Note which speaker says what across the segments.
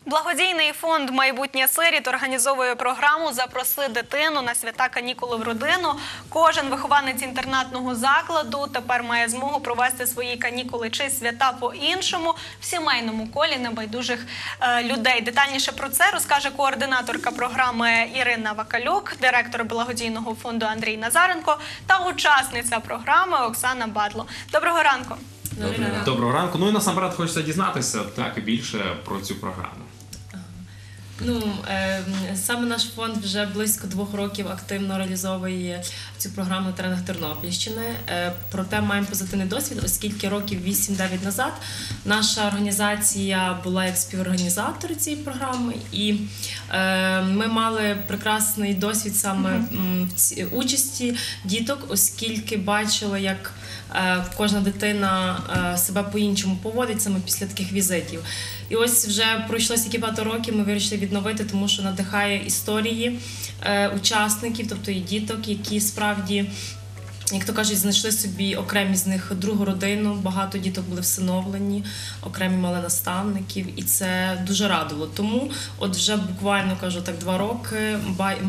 Speaker 1: Благодійний фонд «Майбутнє сиріт» організовує програму «Запроси дитину на свята канікули в родину». Кожен вихованець інтернатного закладу тепер має змогу провести свої канікули чи свята по-іншому в сімейному колі небайдужих людей. Детальніше про це розкаже координаторка програми Ірина Вакалюк, директор благодійного фонду Андрій Назаренко та учасниця програми Оксана Бадло. Доброго ранку!
Speaker 2: Доброго ранку. Ну і насамперед хочеться дізнатися більше про цю програму.
Speaker 3: Саме наш фонд вже близько 2 років активно реалізовує цю програму на теренах Тернопільщини. Проте маємо позитивний досвід, оскільки років 8-9 назад наша організація була як співорганізатор цієї програми, і ми мали прекрасний досвід саме в участі діток, оскільки бачили, як кожна дитина себе по-іншому поводить саме після таких візитів. І ось вже пройшло стільки багато років, ми вирішили відновити, тому що надихає історії учасників, тобто і діток, які справді, як то кажуть, знайшли собі окремі з них другу родину, багато діток були всиновлені, окремі мали наставників, і це дуже радило. Тому от вже буквально, 2 роки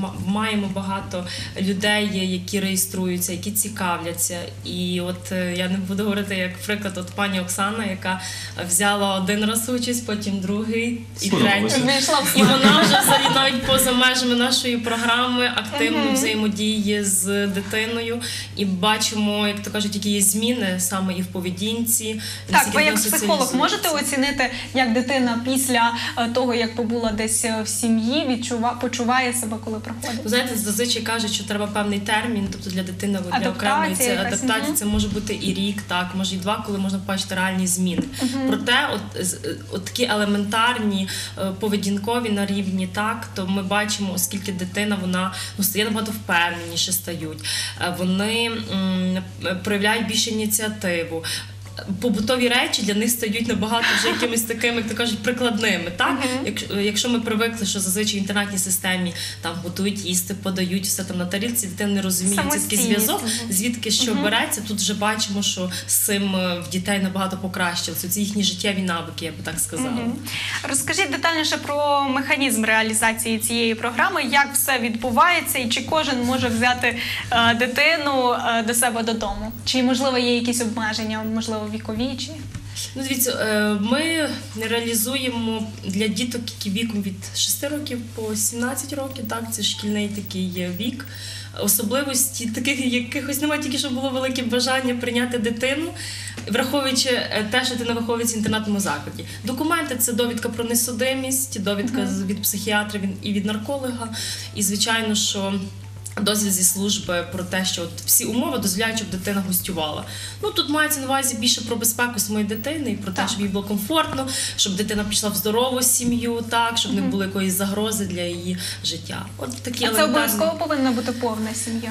Speaker 3: маємо багато людей, які реєструються, які цікавляться. І от я не буду говорити, як приклад, от пані Оксана, яка взяла один раз участь, потім другий і третій. І вона вже взагалі навіть поза межами нашої програми активно взаємодіє з дитиною. І бачимо, як то кажуть, які є зміни саме і в поведінці.
Speaker 1: Так, ви як психолог можете оцінити, як дитина після того, як побула десь в сім'ї, почуває себе, коли приходить?
Speaker 3: Ви знаєте, зазвичай кажуть, що треба певний термін, тобто для дитини, для окремої адаптації, це може бути і рік, так, може і 2, коли можна побачити реальні зміни. Проте, от такі елементарні поведінкові на рівні, так, то ми бачимо, оскільки дитина, вона стає набагато впевненіше стають. Вони проявляють більше ініціативу. Побутові речі для них стають набагато вже якимись такими, як то кажуть, прикладними. Так? Якщо ми привикли, що зазвичай в інтернатній системі там готують їсти, подають все там на тарілці, дитина не розуміє, це такий зв'язок, звідки що береться. Тут вже бачимо, що з цим в дітей набагато покращилося. Це їхні життєві навики, я би так сказала.
Speaker 1: Розкажіть детальніше про механізм реалізації цієї програми, як все відбувається і чи кожен може взяти дитину до себе додому? Чи, можливо, є якісь обмеження, можливо, вікові?
Speaker 3: Дивіться, ми реалізуємо для діток, які віком від 6 років по 17 років, так, це шкільний такий вік. Особливості таких якихось немає, тільки що було велике бажання прийняти дитину, враховуючи те, що дитина виховується в інтернатному закладі. Документи – це довідка про несудимість, довідка від психіатра і від нарколога, і, звичайно, що дозвіл зі служби про те, що от всі умови дозволяють, щоб дитина гостювала. Тут мається на увазі більше про безпеку самої дитини і про те, щоб їй було комфортно, щоб дитина пішла в здорову сім'ю, так, щоб не було якоїсь загрози для її життя. От такі
Speaker 1: це обов'язково повинна бути повна сім'я?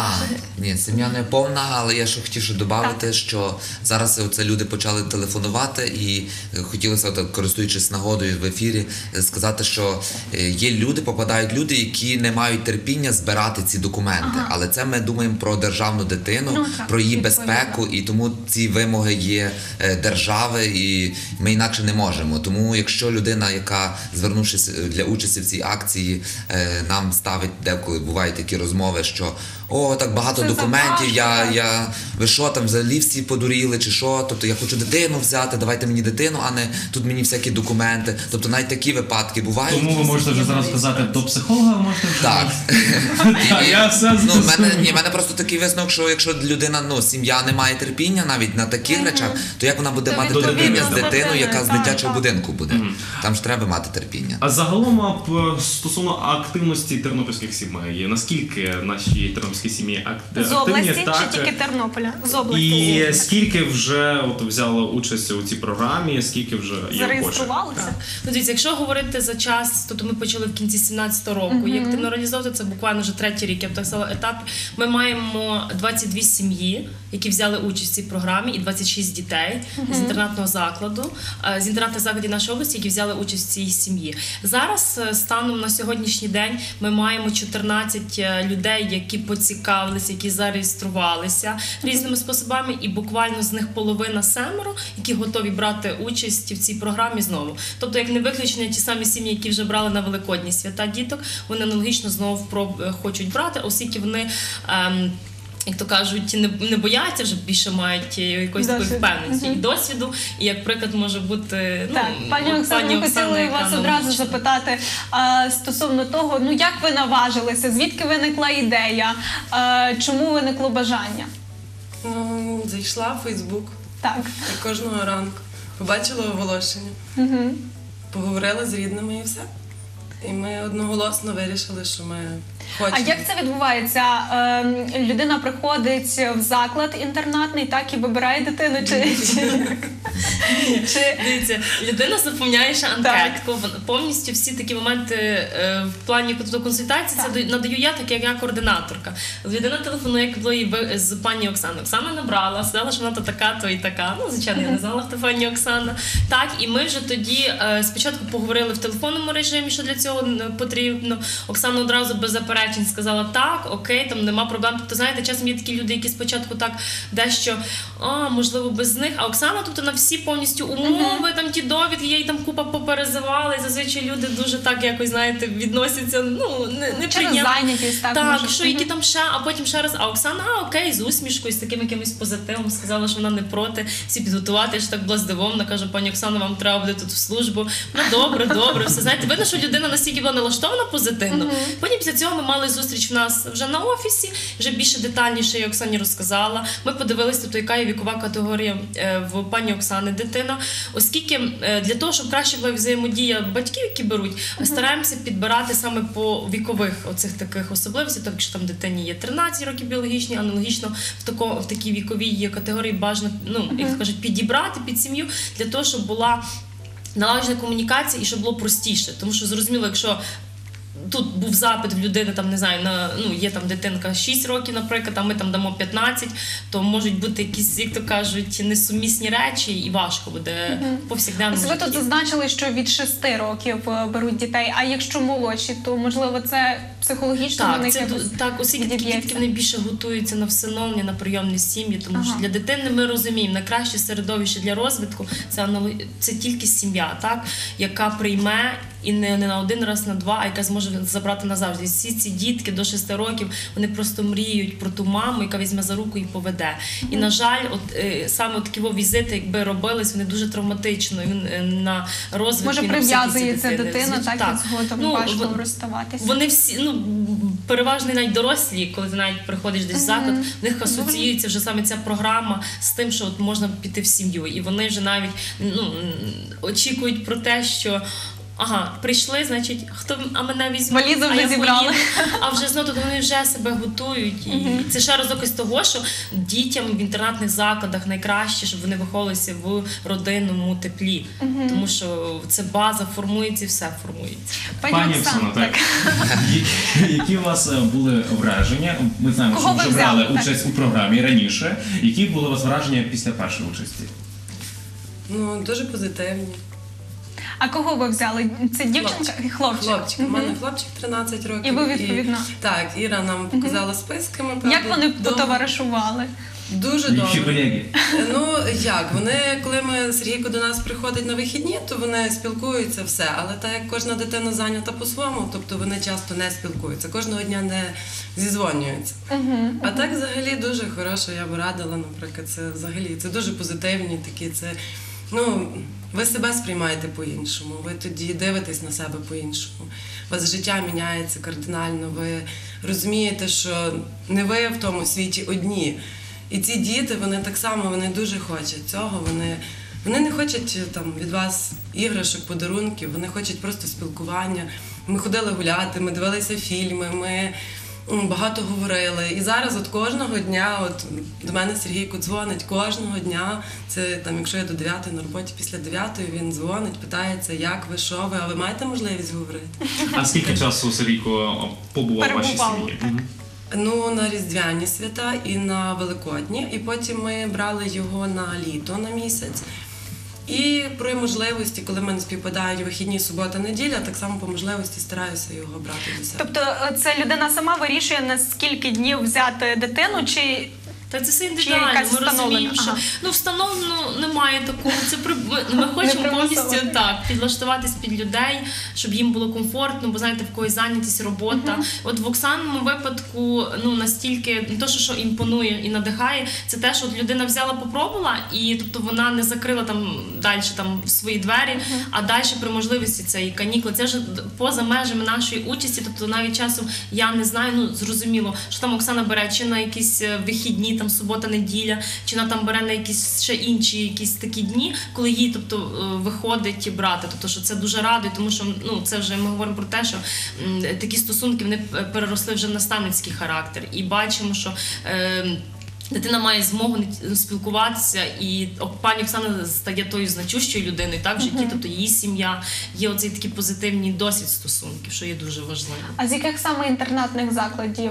Speaker 4: Ні, сім'я не повна, але я ще хотів додати, що зараз люди почали телефонувати і хотілося, користуючись нагодою в ефірі, сказати, що є люди, попадають люди, які не мають терпіння збирати ці документи. Але це ми думаємо про державну дитину, про її безпеку, і тому ці вимоги є держави, і ми інакше не можемо. Тому якщо людина, яка, звернувшись для участі в цій акції, нам ставить, деколи бувають такі розмови, що так багато документів, ви що там, взагалі всі подуріли, чи що, тобто я хочу дитину взяти, давайте мені дитину, а не тут мені всякі документи, тобто навіть такі випадки бувають.
Speaker 2: Тому ви можете вже зараз сказати, до психолога можете вже?
Speaker 4: Так. В мене просто такий висновок, що якщо людина, сім'я не має терпіння навіть на таких речах, то як вона буде мати терпіння з дитиною, яка з дитячого будинку буде? Там ж треба мати терпіння.
Speaker 2: А загалом, стосовно активності тернопільських сімей, наскільки наші тернопільські сім'ї активні?
Speaker 1: З області чи тільки Тернополя? З області.
Speaker 2: І скільки вже взяло участь у цій програмі, скільки вже є
Speaker 1: зареєструвалися?
Speaker 3: Дивіться, якщо говорити за час, то ми почали в кінці 17-го року. І активно реалізовувати це буквально вже 3-й рік, я б так сказала, етап. Ми маємо 22 сім'ї, які взяли участь в цій програмі, і 26 дітей з інтернатного закладу, з інтернатних закладів нашої області, які взяли участь в цій сім'ї. Зараз, станом на сьогоднішній день, ми маємо 14 людей, які поцікавилися, які зареєструвалися різними способами, і буквально з них половина 7, які готові брати участь в цій програмі знову. Тобто, як не виключення, ті самі сім'ї, які вже брали на Великодні свята діток, вони аналогічно знову хочуть брати, оскільки вони, як то кажуть, не бояться, вже більше мають якоїсь такої впевненості і досвіду, і як приклад може бути
Speaker 1: Так, пані Оксано, ми хотіли вас одразу запитати стосовно того, як ви наважилися, звідки виникла ідея, чому виникло бажання?
Speaker 5: Зайшла в Фейсбук
Speaker 1: Так.
Speaker 5: і кожного ранку побачила оголошення, поговорила з рідними і все. І ми одноголосно вирішили, що ми хочемо.
Speaker 1: А як це відбувається? Людина приходить в заклад інтернатний, так, і вибирає дитину, чи...
Speaker 3: Дивіться, людина заповняє ще анкетку, повністю всі такі моменти в плані консультації це надаю я, так як я координаторка. Людина телефонує, як було з пані Оксаною. Оксана набрала, сказала, що вона то така, то і така. Звичайно, я не знала, хто пані Оксана. Так, і ми вже тоді спочатку поговорили в телефонному режимі, що для цього потрібно. Оксана одразу без заперечень сказала, так, окей, там нема проблем. Тобто, знаєте, часом є такі люди, які спочатку так дещо, можливо, без них, а Оксана, тобто на всі повністю умови, там ті довідки, я їй там купа поперезивала, і зазвичай люди дуже так якось, знаєте, відносяться, неприємно.
Speaker 1: Через зайнятість, так,
Speaker 3: так, що які там ще, а потім ще раз, а Оксана, окей, з усмішкою, з таким якимось позитивом, сказала, що вона не проти всі підготувати, я ж так була здивована, кажу, пані Оксана, вам треба буде тут в службу. Ну, добре, все, знаєте, видно, що людина настільки була налаштована позитивно. Потім після цього ми мали зустріч в нас вже на офісі, вже більше детальніше я Оксані розказала. Ми подивилися, тобто, яка є вікова категорія в пані Оксани дитина, оскільки для того, щоб краще була взаємодія батьків, які беруть, стараємося підбирати саме по вікових оцих таких особливостей, так якщо там дитині є 13 років біологічні, аналогічно в такій віковій категорії бажано, як кажуть, підібрати під сім'ю для того, щоб була налагоджена комунікація і щоб було простіше. Тому що, зрозуміло, якщо тут був запит в людини, там, не знаю, є там дитинка 6 років, наприклад, а ми там дамо 15, то можуть бути якісь, як то кажуть, несумісні речі, і важко буде повсякденному житті.
Speaker 1: Ви тут зазначили, що від 6 років беруть дітей, а якщо молодші, то, можливо, це психологічно на них якось
Speaker 3: так, оскільки такі дітки вони більше готуються на всиновлення, на прийомні сім'ї, тому що для дитини ми розуміємо, найкраще середовище для розвитку це тільки сім'я, так, яка прийме і не на один раз, на два, а яка зможе забрати назавжди. Всі ці дітки до 6 років, вони просто мріють про ту маму, яка візьме за руку і поведе. І, на жаль, саме такі візити, якби робились, вони дуже травматично на розвитку.
Speaker 1: Може, прив'язується дитина, так, і згодом важко розставатися.
Speaker 3: Вони всі, переважно навіть дорослі, коли ти навіть приходиш десь в заклад, в них асоціюється вже саме ця програма з тим, що можна піти в сім'ю. І вони вже навіть очікують про те, що прийшли, значить, а мене візьме,
Speaker 1: валізу вже зібрали.
Speaker 3: А вже знову вони вже себе готують. І це ще раз доказ того, що дітям в інтернатних закладах найкраще, щоб вони виховувалися в родинному теплі. Тому що це база формується і все формується.
Speaker 2: Пані Оксано, так. Які у вас були враження? Ми знаємо, що ви вже брали участь у програмі раніше. Які були у вас враження після першої участі?
Speaker 5: Дуже позитивні.
Speaker 1: А кого ви взяли? Це дівчинка і хлопчик?
Speaker 5: Хлопчик. У мене хлопчик 13 років.
Speaker 1: І ви відповідно?
Speaker 5: Так, Іра нам показала списки.
Speaker 1: Як вони потоваришували?
Speaker 5: Дуже добре.
Speaker 2: Які колеги?
Speaker 5: Коли Сергійко до нас приходить на вихідні, то вони спілкуються все, але так як кожна дитина зайнята по-своєму, тобто вони часто не спілкуються, кожного дня не зізвонюються. А так взагалі дуже хороше, я б радила, наприклад, це дуже позитивні такі, ви себе сприймаєте по-іншому, ви тоді дивитесь на себе по-іншому. У вас життя міняється кардинально, ви розумієте, що не ви в тому світі одні. І ці діти, вони так само, вони дуже хочуть цього, вони не хочуть від вас іграшок, подарунків, вони хочуть просто спілкування. Ми ходили гуляти, ми дивилися фільми, ми багато говорили. І зараз от кожного дня, от до мене Сергійко дзвонить кожного дня. Це там, якщо я до 9 на роботі, після 9 він дзвонить, питається, як ви, що ви, а ви маєте можливість говорити?
Speaker 2: А скільки часу Сергійко побував у вашій
Speaker 1: Перебував,
Speaker 2: сім'ї?
Speaker 1: так.
Speaker 2: Мгм.
Speaker 5: Ну, на Різдвяні свята і на Великодні. І потім ми брали його на літо, на місяць. І при можливості, коли в мене співпадають вихідні, субота, неділя, так само по можливості стараюся його брати до себе.
Speaker 1: Тобто це людина сама вирішує, на скільки днів взяти дитину, чи
Speaker 3: Так, це все
Speaker 1: Чи
Speaker 3: індивідуально.
Speaker 1: якась
Speaker 3: Ми розуміємо,
Speaker 1: встановлена?
Speaker 3: що встановлено немає такого. Це ми хочемо
Speaker 1: примусово.
Speaker 3: повністю підлаштуватись під людей, щоб їм було комфортно, бо знаєте, в когось зайнятість, робота. От в Оксанному випадку настільки не то, що імпонує і надихає, це те, що от людина взяла, попробувала, і тобто вона не закрила там далі свої двері, а далі при можливості це і канікули. Це вже поза межами нашої участі. Тобто навіть часом я не знаю, зрозуміло, що там Оксана бере чи на якісь вихідні, там субота, неділя, чи вона там бере на якісь ще інші якісь такі дні, коли їй виходить брати. Тобто, що це дуже радує, тому що це вже ми говоримо про те, що такі стосунки вони переросли вже в наставницький характер. І бачимо, що дитина має змогу спілкуватися, і пані Оксана стає тою значущою людиною в житті, тобто її сім'я, є оцей такий позитивний досвід стосунків, що є дуже важливо.
Speaker 1: а з яких саме інтернатних закладів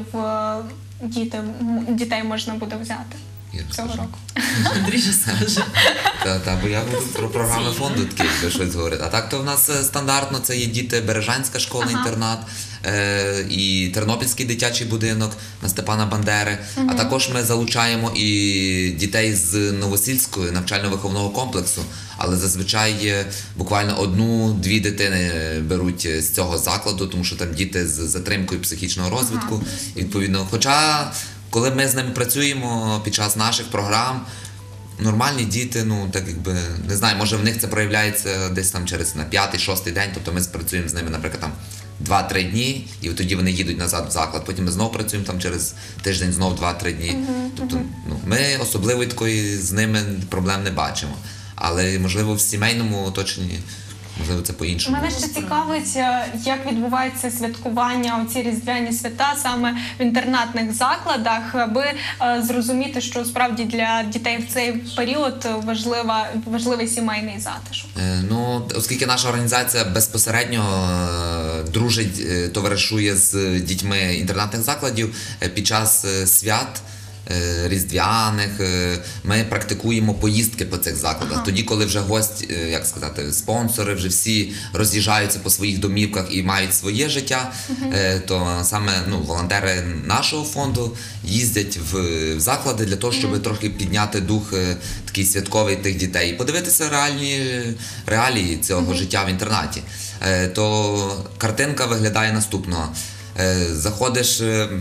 Speaker 1: дітей можна буде взяти цього року?
Speaker 3: Андрій же скаже.
Speaker 4: Бо я буду про програми фонду такі, якби щось говорити. А так то в нас стандартно це є діти Бережанська школа-інтернат і Тернопільський дитячий будинок на Степана Бандери. А також ми залучаємо і дітей з Новосільського навчально-виховного комплексу. Але зазвичай буквально 1-2 дитини беруть з цього закладу, тому що там діти з затримкою психічного розвитку. І, відповідно, хоча коли ми з ними працюємо під час наших програм, нормальні діти, так якби, не знаю, може в них це проявляється десь там через на 5-6 день, тобто ми працюємо з ними, наприклад, там 2-3 дні, і тоді вони їдуть назад в заклад, потім ми знову працюємо там через тиждень, знову 2-3 дні. Тобто ми особливо такої з ними проблем не бачимо. Але, можливо, в сімейному оточенні, можливо, це по-іншому.
Speaker 1: Мене ще цікавить, як відбувається святкування, оці різдвяні свята саме в інтернатних закладах, аби зрозуміти, що справді для дітей в цей період важливий сімейний затишок.
Speaker 4: Оскільки наша організація безпосередньо дружить, товаришує з дітьми інтернатних закладів під час свят різдвяних, ми практикуємо поїздки по цих закладах. Тоді, коли вже гості, спонсори, вже всі роз'їжджаються по своїх домівках і мають своє життя, то саме волонтери нашого фонду їздять в заклади для того, щоб трохи підняти дух такий святковий тих дітей і подивитися реалії цього життя в інтернаті. То картинка виглядає наступно. Заходиш...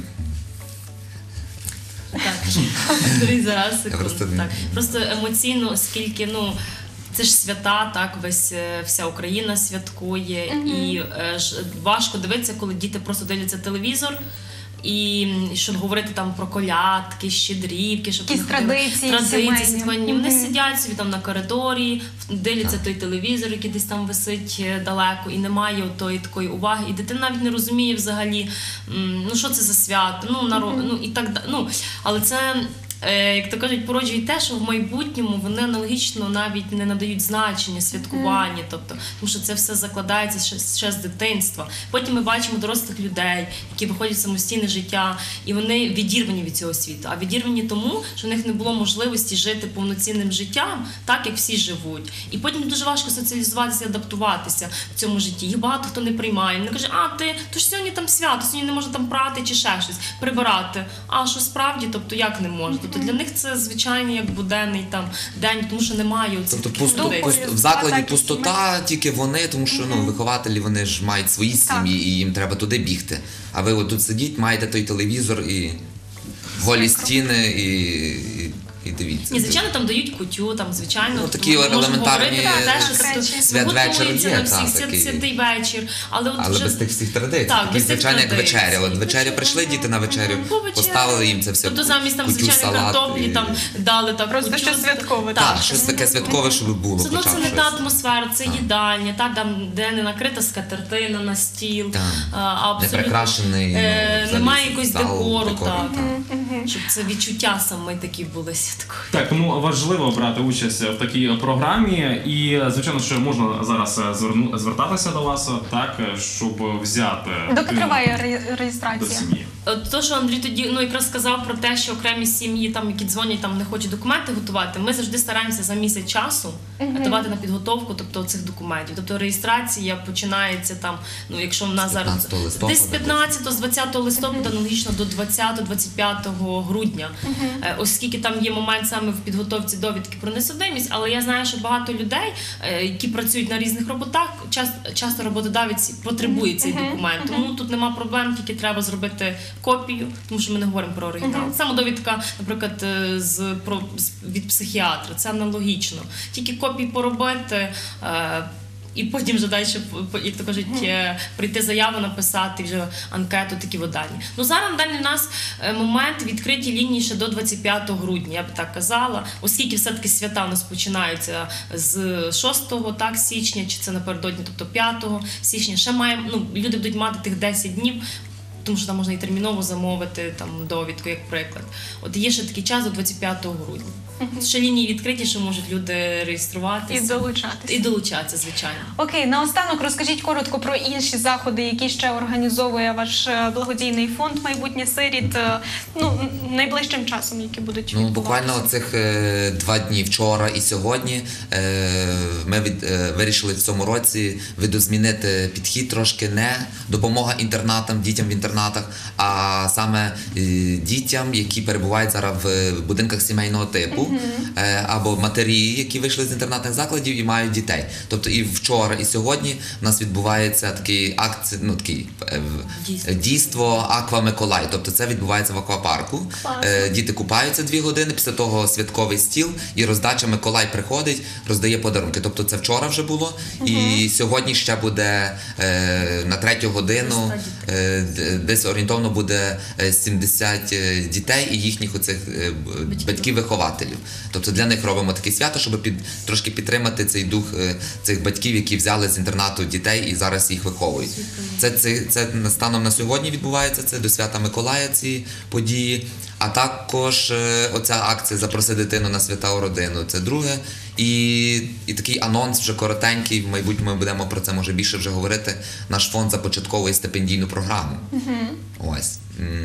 Speaker 3: Зараз секунду. Просто емоційно, оскільки це ж свята, вся Україна святкує, і важко дивитися, коли діти просто дивляться телевізор. І щоб говорити там про колядки, щедрівки, щоб
Speaker 1: якісь традиції
Speaker 3: святкування. Вони сидять собі там на коридорі, дивляться той телевізор, який десь там висить далеко, і немає тої такої уваги. І дитина навіть не розуміє взагалі, що це за свято, і так далі. Але це, як то кажуть, породжує те, що в майбутньому вони аналогічно навіть не надають значення святкуванню, тому що це все закладається ще з дитинства. Потім ми бачимо дорослих людей, які виходять в самостійне життя, і вони відірвані від цього світу. А відірвані тому, що в них не було можливості жити повноцінним життям, так, як всі живуть. І потім дуже важко соціалізуватися, адаптуватися в цьому житті. Їх багато хто не приймає. Вони кажуть, то ж сьогодні там свято, сьогодні не можна там прати чи ще щось, прибирати. А що справді, тобто як не можна? Тобто для них це звичайний, як буденний день, тому що немає оцих
Speaker 4: в закладі пустота, тільки вони, тому що вихователі, вони ж мають свої сім'ї, і їм треба туди бігти. А ви тут сидіть, маєте той телевізор і голі стіни, і і дивіться.
Speaker 3: Ні, звичайно, там дають кутю, там, звичайно,
Speaker 4: Ну, такі
Speaker 3: можемо
Speaker 4: елементарні,
Speaker 3: говорити про те, що тобто,
Speaker 4: святвечір
Speaker 3: готується
Speaker 4: є,
Speaker 3: на всіх
Speaker 4: так, такий.
Speaker 3: святий вечір. Але, от
Speaker 4: Але
Speaker 3: вже...
Speaker 4: без тих всіх традицій.
Speaker 3: Так,
Speaker 4: Такі,
Speaker 3: без тих
Speaker 4: звичайно, як
Speaker 3: традицій.
Speaker 4: вечеря. От вечеря прийшли діти на вечерю,
Speaker 3: Повечеряли.
Speaker 4: поставили їм це все.
Speaker 3: Тобто замість там
Speaker 4: кутю,
Speaker 3: звичайної
Speaker 4: салат
Speaker 3: картоплі
Speaker 4: і-
Speaker 3: там дали так
Speaker 1: Просто
Speaker 3: кутю.
Speaker 1: щось святкове.
Speaker 4: Так, щось таке святкове, щоб було.
Speaker 3: Все одно
Speaker 4: хоча
Speaker 3: це
Speaker 4: б
Speaker 3: не
Speaker 4: щось.
Speaker 3: та атмосфера, це їдальня, та, там, де не накрита скатертина на стіл,
Speaker 4: Так.
Speaker 3: абсолютно,
Speaker 4: Не прикрашений, взагалі
Speaker 3: немає якогось
Speaker 4: зал,
Speaker 3: декору,
Speaker 4: декору,
Speaker 3: так, щоб це відчуття саме такі були святкові.
Speaker 2: Так, тому важливо брати участь в такій програмі, і звичайно, що можна зараз звертатися до вас, так, щоб взяти
Speaker 1: Доки
Speaker 2: дитину
Speaker 1: триває
Speaker 2: до
Speaker 1: реєстрація?
Speaker 2: сім'ї.
Speaker 3: То, що Андрій тоді якраз сказав про те, що окремі сім'ї, там, які дзвонять, там не хочуть документи готувати, ми завжди стараємося за місяць часу давати на підготовку, тобто цих документів. Тобто реєстрація починається там, якщо в нас зараз
Speaker 4: 15 листопада.
Speaker 3: десь з 15, з 20 листопада, аналогічно до 20-25 грудня. Оскільки там є момент саме в підготовці довідки про несудимість, але я знаю, що багато людей, які працюють на різних роботах, часто роботодавець потребує цей документ. Тому тут нема проблем, тільки треба зробити копію, тому що ми не говоримо про оригінал. Саме довідка, наприклад, від психіатра, це аналогічно. Тільки копії поробити, і потім вже далі, як то кажуть, прийти заяву, написати, вже анкету, такі видання. Зараз на даний у нас момент відкриті лінії ще до 25 грудня, я б так казала, оскільки все-таки свята у нас починаються з 6 січня, чи це напередодні, тобто 5 січня, ще маємо, люди будуть мати тих 10 днів, тому що там можна і терміново замовити там довідку, як приклад. От є ще такий час до 25 грудня. Ще лінії відкриті, що можуть люди реєструватися.
Speaker 1: І долучатися.
Speaker 3: І долучатися, звичайно.
Speaker 1: Окей, наостанок розкажіть коротко про інші заходи, які ще організовує ваш благодійний фонд «Майбутнє сиріт» найближчим часом, які будуть відбуватися.
Speaker 4: Буквально оцих 2 дні, вчора і сьогодні, ми вирішили в цьому році видозмінити підхід трошки, не допомога інтернатам, дітям в інтернатах, а саме дітям, які перебувають зараз в будинках сімейного типу, або матері, які вийшли з інтернатних закладів і мають дітей. Тобто і вчора, і сьогодні у нас відбувається такий дійство Аква Миколай. Тобто це відбувається в аквапарку. Діти купаються 2 години, після того святковий стіл і роздача. Миколай приходить, роздає подарунки. Тобто це вчора вже було, і сьогодні ще буде на 3 годину, десь орієнтовно буде 70 дітей і їхніх оцих батьків-вихователів. Тобто для них робимо таке свято, щоб трошки підтримати цей дух цих батьків, які взяли з інтернату дітей і зараз їх виховують. Це станом на сьогодні відбувається, це до Свята Миколая ці події. А також оця акція «Запроси дитину на свята у родину» – це друге. І такий анонс вже коротенький, в майбутньому ми будемо про це, може, більше вже говорити. Наш фонд започатковує стипендійну програму. Ось.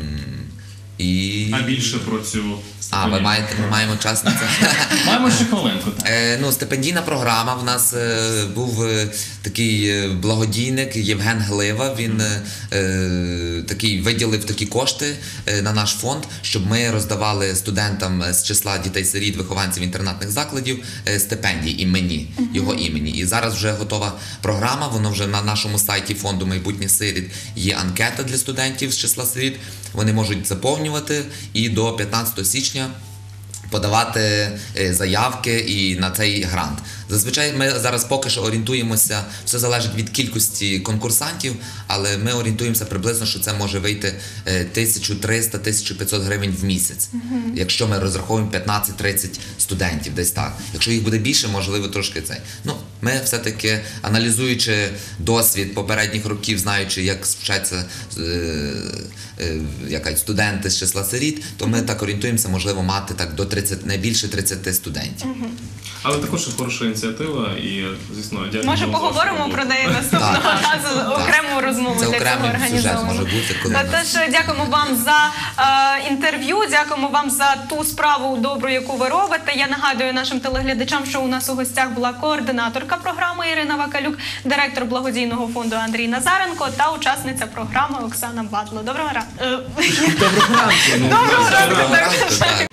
Speaker 2: А більше про цю стипендію?
Speaker 4: Ми маємо час на це.
Speaker 2: Маємо ще хвилинку.
Speaker 4: Стипендійна програма. В нас був такий благодійник Євген Глива. Він виділив такі кошти на наш фонд, щоб ми роздавали студентам з числа дітей-сиріт, вихованців інтернатних закладів стипендії імені, його імені. І зараз вже готова програма, воно вже на нашому сайті фонду «Майбутнє сиріт» є анкета для студентів з числа сиріт. Вони можуть заповнювати і до 15 січня подавати заявки і на цей грант. Зазвичай ми зараз поки що орієнтуємося, все залежить від кількості конкурсантів, але ми орієнтуємося приблизно, що це може вийти 1300-1500 гривень в місяць, якщо ми розраховуємо 15-30 студентів, десь так. Якщо їх буде більше, можливо, трошки цей. Ми все-таки, аналізуючи досвід попередніх років, знаючи, як вчаться студенти з числа сиріт, то ми так орієнтуємося, можливо, мати так до 30, найбільше 30 студентів.
Speaker 2: Але також хороша ініціатива і, звісно, дякую.
Speaker 1: Може, поговоримо про неї наступного разу, окрему розмову для цього
Speaker 4: Це окремий сюжет може
Speaker 1: організовано.
Speaker 4: бути.
Speaker 1: Тож дякуємо вам за інтерв'ю, дякуємо вам за ту справу добру, яку ви робите. Я нагадую нашим телеглядачам, що у нас у гостях була координаторка програми Ірина Вакалюк, директор благодійного фонду Андрій Назаренко та учасниця програми Оксана Батло. Доброго ранку.
Speaker 2: Доброго ранку.
Speaker 1: Доброго ранку.
Speaker 4: Так.